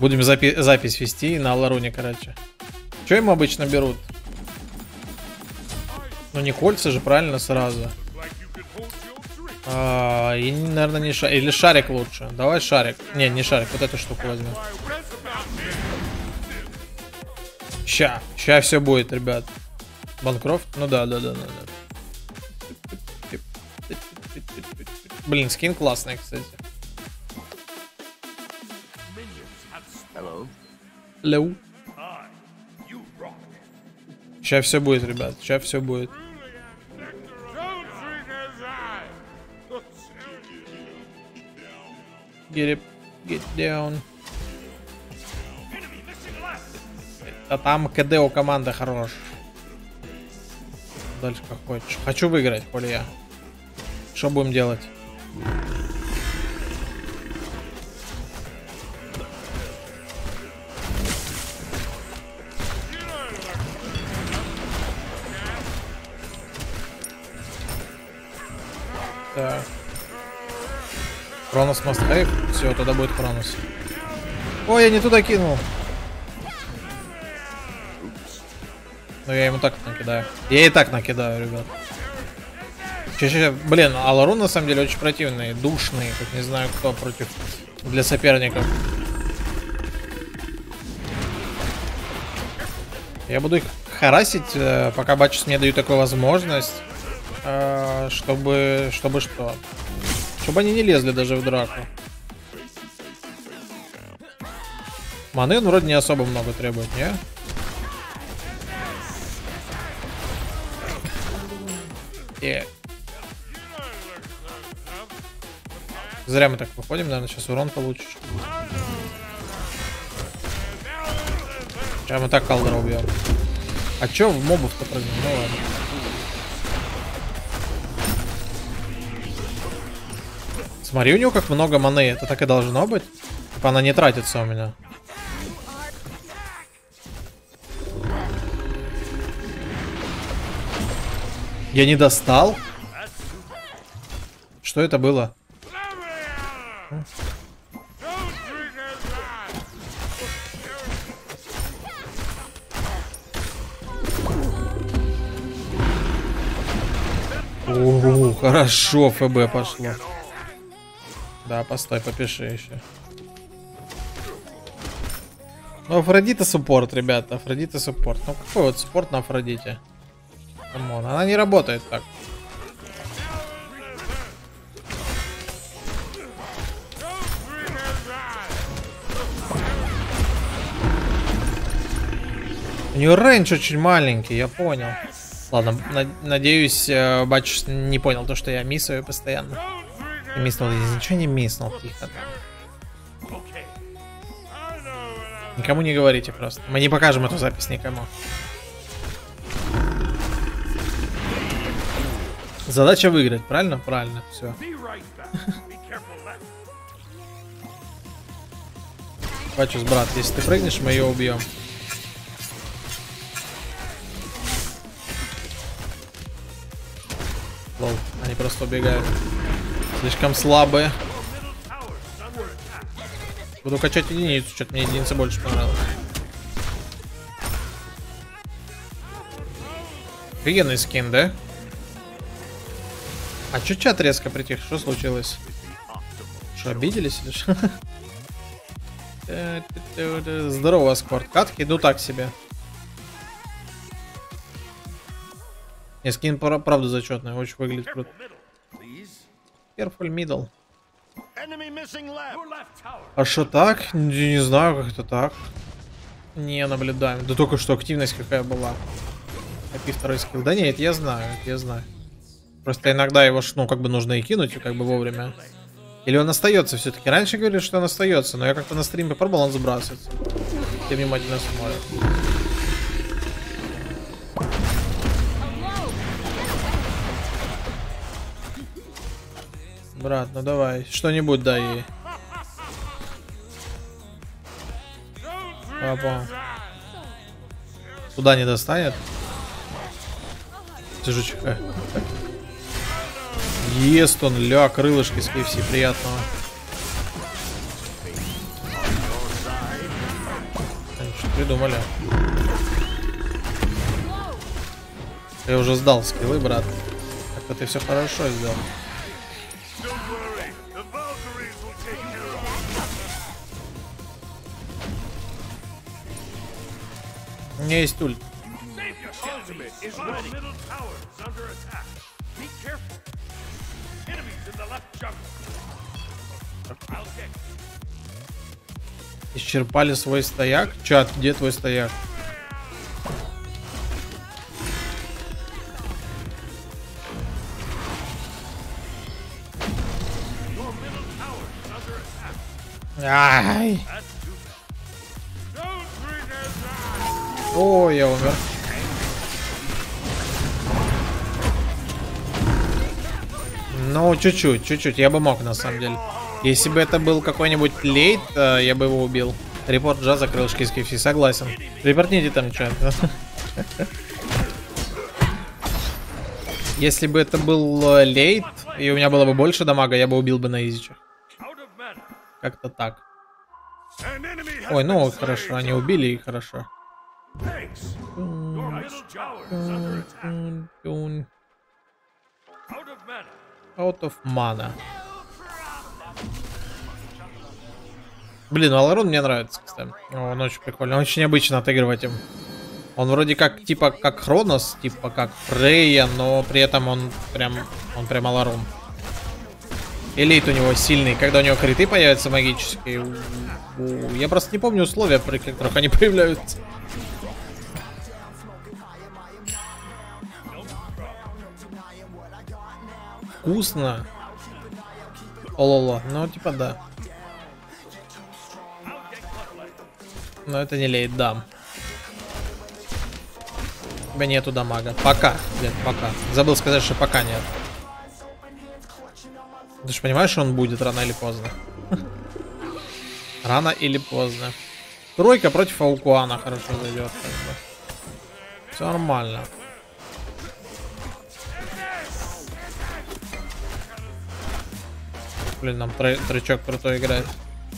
Будем запись вести на Аларуне, короче. Что ему обычно берут? Ну не кольца же, правильно, сразу. И, наверное, не шарик. Или шарик лучше. Давай шарик. Не шарик, вот эту штуку возьмем. Ща все будет, ребят. Банкрофт? Ну да. Блин, скин классный, кстати. Hello. Сейчас все будет, ребят. Сейчас все будет. Get down. А там КД у команды хорош. Дальше как хочешь. Хочу выиграть, коли я. Что будем делать? Так. Хронос must have. Все, тогда будет Хронос. Ой, я не туда кинул. Но я ему так накидаю. Я и так накидаю, ребят. Блин, Аларун на самом деле очень противный, душный. Как не знаю кто против для соперников. Я буду их харасить, пока Бачус мне дают такую возможность. Чтобы что? Чтобы они не лезли даже в драку. Маны он вроде не особо много требует, не? Зря мы так выходим, наверное, сейчас урон получишь. Сейчас мы так Калдера убьем. А чё в мобов-то прыгнул? Ну ладно. Смотри, у него как много маны. Это так и должно быть. Типа она не тратится у меня. Я не достал? Что это было? О, хорошо, ФБ пошло. Да, постой, попиши еще. Ну, Афродита суппорт, ребята. Афродита суппорт. Ну, какой вот суппорт на Афродите? Камон, она не работает так. У нее рейндж очень маленький, я понял. Ладно, надеюсь, Бачус не понял то, что я миссую постоянно. Я мисснул, я ничего не мисснул, тихо. Никому не говорите просто. Мы не покажем эту запись никому. Задача выиграть, правильно? Правильно, все. Бачус, брат, если ты прыгнешь, мы ее убьем. Лол, они просто убегают. Слишком слабые. Буду качать единицу, что-то мне единица больше понравилась. Офигенный скин, да? А чё чат резко притих? Что случилось? Что, обиделись или что? Здорово, Аскорд. Катки, ну так себе. Не, скин правда зачетный, очень выглядит круто. Careful middle. А что так? Не знаю, как это так. Не наблюдаем. Да только что активность какая была. Опи второй скилл. Да нет, я знаю, я знаю. Просто иногда его, ну, как бы нужно и кинуть, как бы вовремя. Или он остается все-таки. Раньше говорили, что он остается, но я как-то на стриме попробовал, он сбрасывается. Я внимательно смотрю. Брат, ну давай, что-нибудь дай ей. Папа. Туда не достанет. Сижу чихаю. Ест он, ля, крылышки с KFC, приятного. придумали. Я уже сдал скиллы, брат. Так-то ты все хорошо сделал. У меня есть ульт. Исчерпали свой стояк. Чат, где твой стояк? Ай! О, я умер. Ну, чуть-чуть, я бы мог, на самом деле. Если бы это был какой-нибудь лейт, я бы его убил. Репорт Джаза, крылышки из KFC, согласен. Репортните там чат. Если бы это был лейт, и у меня было бы больше дамага, я бы убил бы на изичах. Как-то так. Ой, ну хорошо, они убили, и хорошо. Out of mana. Блин, Аларон мне нравится, кстати. Он очень прикольный. Очень необычно отыгрывать им. Он вроде как, типа, как Хронос, типа, как Фрейя, но при этом он прям Аларон. Элит у него сильный. Когда у него криты появятся магические. Я просто не помню условия, при которых они появляются. Вкусно. Ололо. Ну, типа, да. Но это не лейт, да. У тебя нету дамага. Пока, блин, пока. Забыл сказать, что пока нет. Ты же понимаешь, что он будет рано или поздно? Рано или поздно. Тройка против Аукуана хорошо зайдет. Все нормально. Блин, нам тречок крутой играет.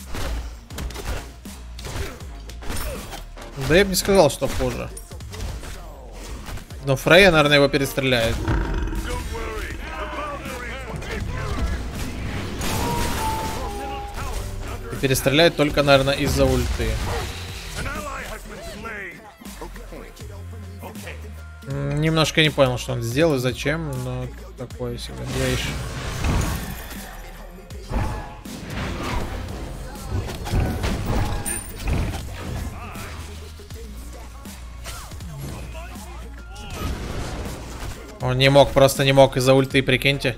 Да я бы не сказал, что хуже. Но Фрейя, наверное, его перестреляет. И перестреляет только, наверное, из-за ульты. Немножко не понял, что он сделал и зачем, но такое себе. Я еще... Он не мог, просто не мог из-за ульты, прикиньте.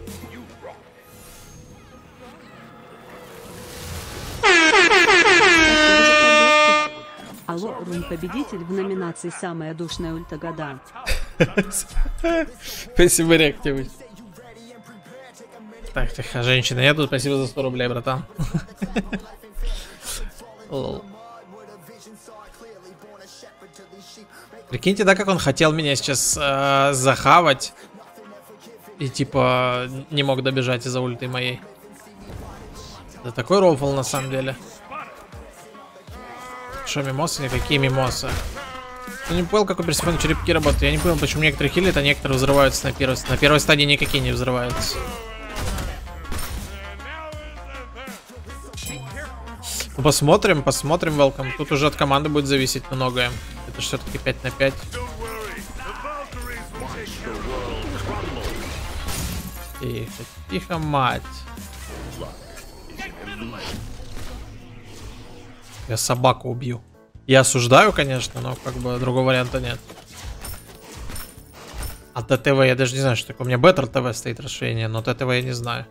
Алло, Рун победитель в номинации «Самая душная ульта года». Спасибо, реактивы. Так, тихо, женщина, я тут, спасибо за 100 рублей, братан. Прикиньте, да, как он хотел меня сейчас захавать. И типа не мог добежать из-за ульты моей. Да такой рофл на самом деле. Что, мимосы? Никакие мимосы. Я не понял, как у Персифона черепки работают. Я не понял, почему некоторые хилят, а некоторые взрываются на первой. На первой стадии никакие не взрываются. Ну, посмотрим, welcome. Тут уже от команды будет зависеть многое. Это все-таки 5 на 5. Тихо, тихо, мать. Я собаку убью. Я осуждаю, конечно, но как бы другого варианта нет. А ТТВ я даже не знаю, что такое. У меня Better ТВ стоит расширение, но ТТВ я не знаю.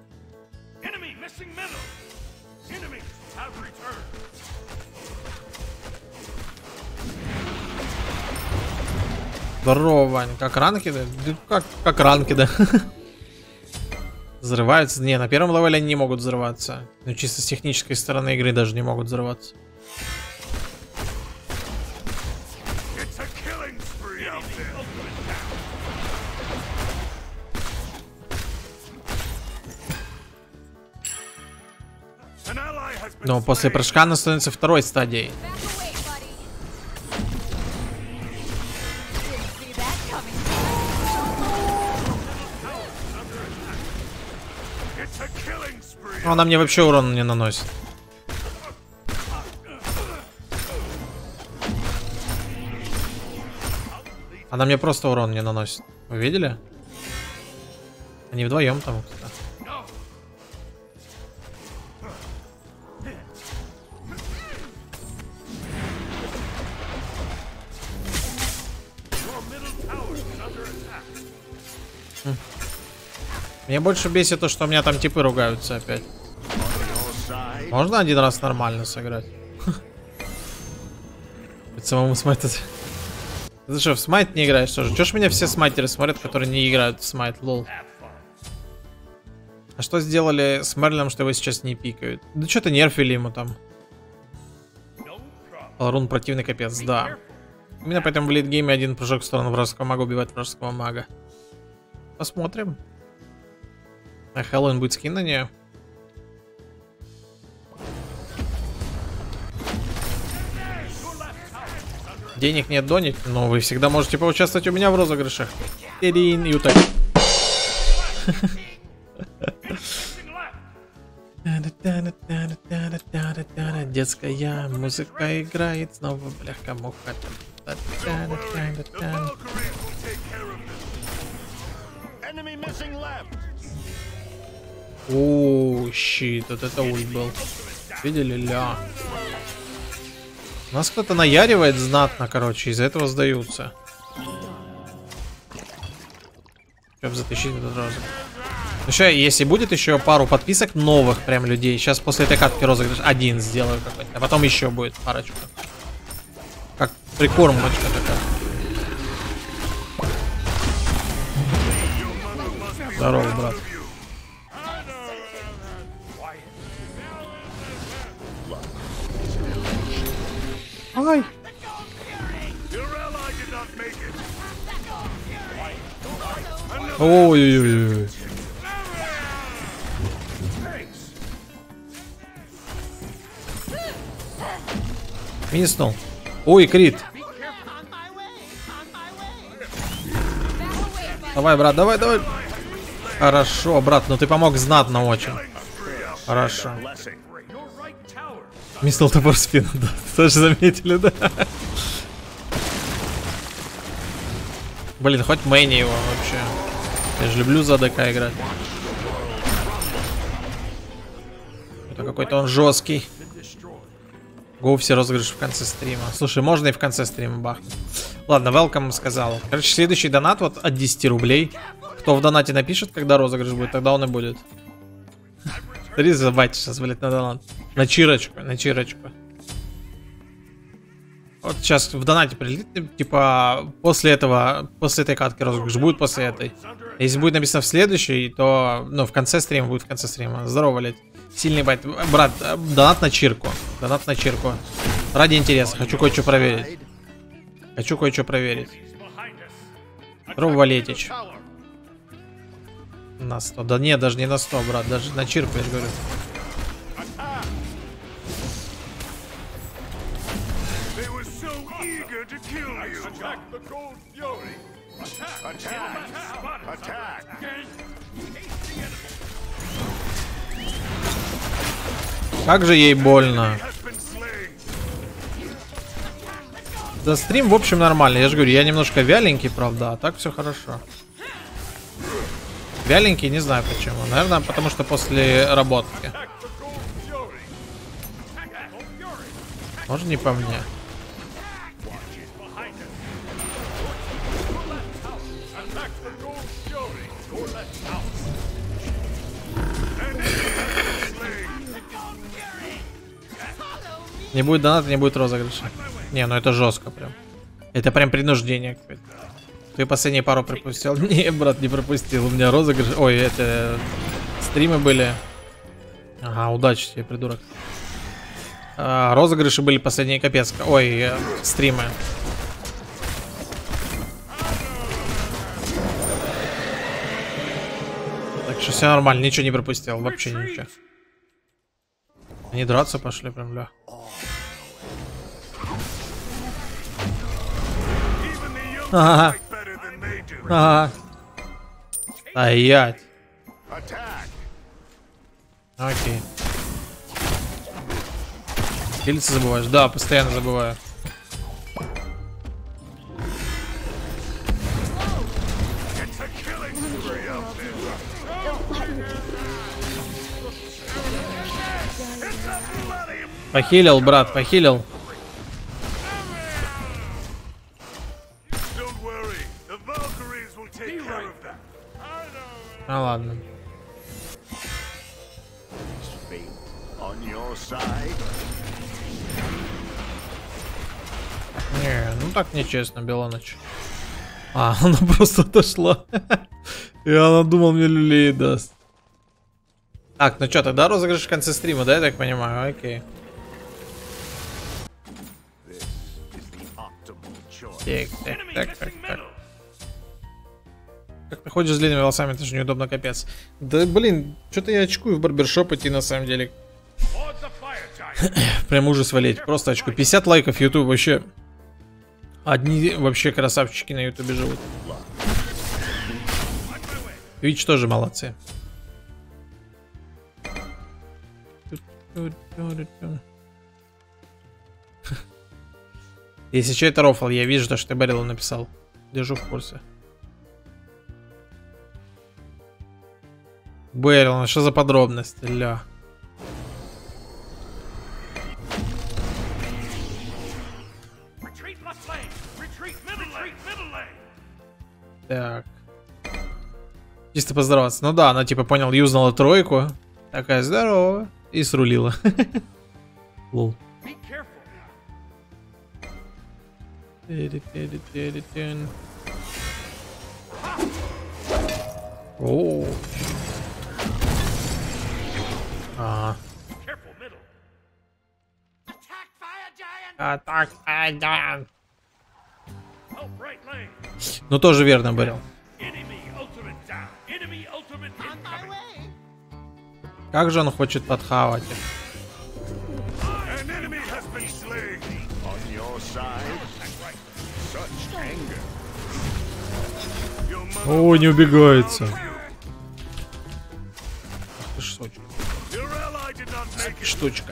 Здорово, Вань. Как ранки, да? Как ранки, да? Взрываются? Не, на первом левеле они не могут взрываться. Но чисто с технической стороны игры даже не могут взрываться. Но после прыжка она становится второй стадией. Она мне вообще урон не наносит. Она мне просто урон не наносит. Вы видели? Они вдвоем там. Кстати. Мне больше бесит то, что у меня там типы ругаются опять. Можно один раз нормально сыграть? Самому смайтить. Ты что, в смайт не играешь тоже? Чё ж меня все смайтеры смотрят, которые не играют в смайт, лол? А что сделали с Мерлином, что его сейчас не пикают? Да что-то нерфили ему там. Рун противный капец, да. Именно поэтому в лейтгейме один прыжок в сторону вражеского мага убивает вражеского мага. Посмотрим. А Хэллоуин будет скин на нее? Денег нет, донить, но вы всегда можете поучаствовать у меня в розыгрышах. Ирин, Юта. Детская музыка играет, снова бляха-муха. Ооо, щит, вот это ульт был. Видели, ля. Нас кто-то наяривает знатно, короче, из-за этого сдаются. Чтоб затащить этот розыгрыш. Ну сейчас, если будет еще пару подписок новых прям людей, сейчас после этой катки розыгрыш один сделаю какой-то, а потом еще будет парочка. Как прикормочка такая. Здорово, брат. Ай. Ой-ой-ой. Миснул. Ой, крит. Давай, брат, давай, давай. Хорошо, брат, но ты помог знатно очень. Хорошо. Миснул топор в спину, да. Тоже заметили, да? Блин, хоть Мэнни его вообще. Я же люблю за АДК играть. Это какой-то он жесткий. Гоу, все розыгрыши в конце стрима. Слушай, можно и в конце стрима бахнуть. Ладно, welcome сказал. Короче, следующий донат вот от 10 рублей. Кто в донате напишет, когда розыгрыш будет, тогда он и будет. Смотри, забайте сейчас, блядь, на донат. На чирочку, на чирочку. Вот сейчас в донате прилетит, типа, после этого, после этой катки розыгрыш будет после этой. Если будет написано в следующей, то, ну, в конце стрима будет в конце стрима. Здорово, блядь. Сильный байт. Брат, донат на чирку. Донат на чирку. Ради интереса, хочу кое-что проверить. Хочу кое-что проверить. Здорово, Валетич. На 100. Да нет, даже не на 100, брат. Даже на чирку, я же говорю. Как же ей больно. Да, стрим, в общем, нормальный. Я же говорю, я немножко вяленький, правда, а так все хорошо. Вяленький, не знаю почему. Наверное, потому что после работки. Может, не по мне. Не будет доната, не будет розыгрыша. Не, ну это жестко прям. Это прям принуждение какое-то. Ты последние пару пропустил? Не, брат, не пропустил. У меня розыгрыш. Ой, это стримы были. Ага, удачи тебе, придурок. Розыгрыши были последние, капец. Ой, стримы. Так что все нормально, ничего не пропустил, вообще ничего. Они драться пошли прям, бля. Ага. Ага. Стоять. Окей. Хилиться забываешь? Да, постоянно забываю. Похилил, брат, похилил. Ну ладно. Не, ну так нечестно, Белоныч. А, она просто отошла. И она думала, мне люлей даст. Так, ну что, тогда розыгрыш в конце стрима, да, я так понимаю? Окей. Так. Как ты ходишь с длинными волосами, это же неудобно, капец. Да блин, что-то я очкую в барбершоп идти на самом деле. Прям ужас валить, просто очку. 50 лайков, YouTube вообще. Одни вообще красавчики на YouTube живут. Twitch тоже молодцы. Если что, это рофл, я вижу то, что ты Барилу написал. Держу в курсе. Бэрил, что за подробности, ля. Так. Чисто поздороваться. Ну да, она типа понял, юзнала тройку. Такая здорово. И срулила. Лол. О. Атак, Файр. Ну тоже верно, Барил. Как же он хочет подхавать их? О, не убегается. Штучка. Штучка.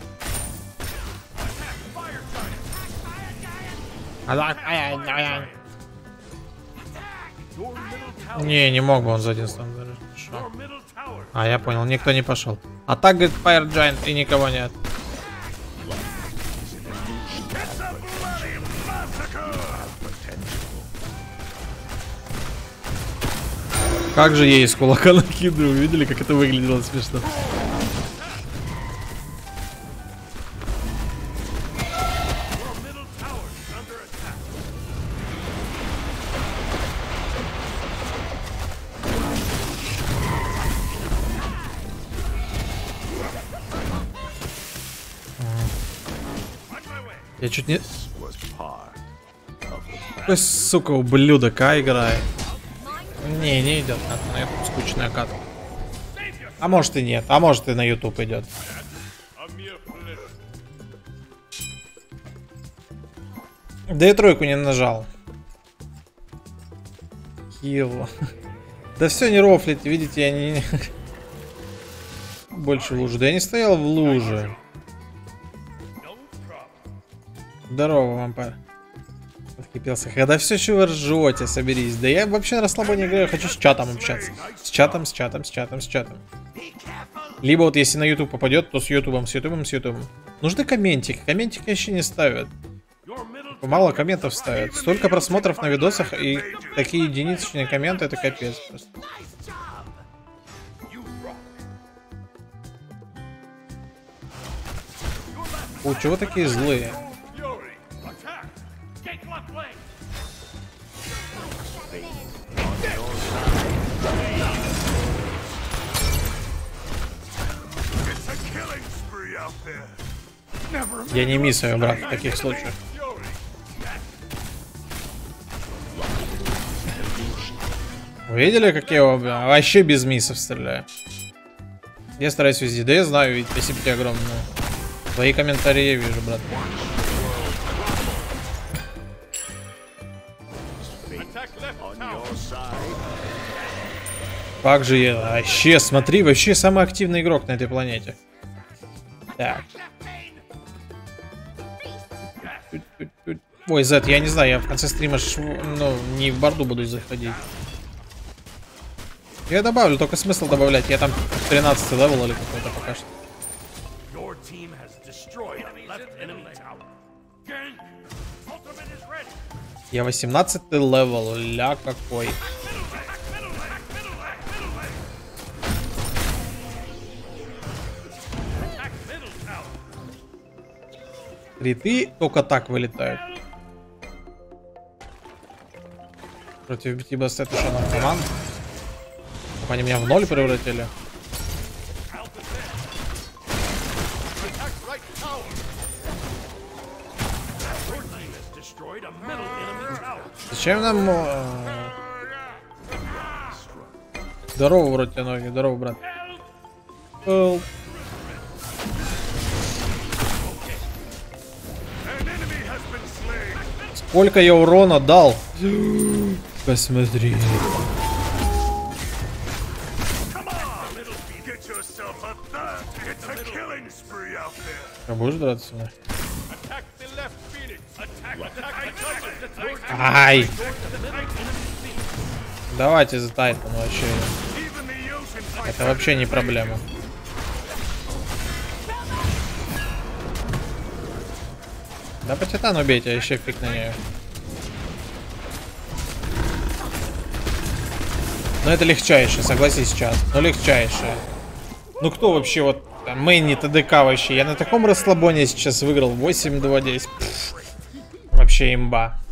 Не мог бы он за один стан. А, я понял, никто не пошел. А так, говорит, Fire Giant и никого нет. Как же я из кулака накидываю, видели, как это выглядело смешно? Я чуть не... Какой, сука, ублюдок, играет. Не идет на YouTube скучная катка. А может и нет, а может и на YouTube идет. Да и тройку не нажал. Хил. Да все не рофлите, видите, я не... Больше в луже. Да я не стоял в луже. Здорово, вампир. Откипелся. Когда все, что вы ржете, соберись. Да я вообще на расслабоне играю, хочу с чатом общаться. С чатом. Либо вот если на YouTube попадет, то с ютубом. Нужны комментики. Комментики еще не ставят. Мало комментов ставят. Столько просмотров на видосах и такие единичные комменты, это капец просто. О, чего такие злые? Я не миссую, брат, в таких случаях. Вы видели, как я его вообще без миссов стреляю? Я стараюсь везде. Да я знаю, ведь спасибо тебе огромное. Твои комментарии я вижу, брат. Как же я... Вообще, смотри, вообще самый активный игрок на этой планете. Так. Ой, Зет, я не знаю, я в конце стрима, ну, не в борду буду заходить. Я добавлю, только смысл добавлять. Я там 13 левел или какой-то пока что. Я 18 левел, ля какой. Криты только так вылетают. Против Битибас это что, наркоман? Они меня в ноль превратили. Зачем нам... Здорово, вроде тебе ноги. Здорово, брат. Сколько я урона дал? Посмотри. А будешь драться со мной? Ай! Давайте за Тайтан вообще. Это вообще не проблема. Да по Титану бейте, еще фиг на нее. Но это легчайшее, согласись сейчас. Но легчайшее. Ну кто вообще вот мейни ТДК вообще? Я на таком расслабоне сейчас выиграл 8-2-10. Вообще имба.